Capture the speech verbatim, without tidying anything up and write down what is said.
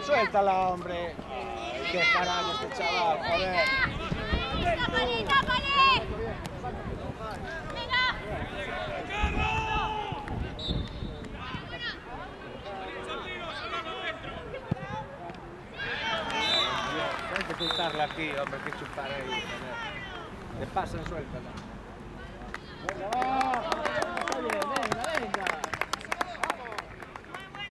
Suéltala, hombre. Qué carajo este chaval, joder. ¡Tápale, tápale! Hay que pintarla aquí, hombre, que chupar ahí. Joder. Te pasan, suéltala. Venga, va. Está bien, venga, venga.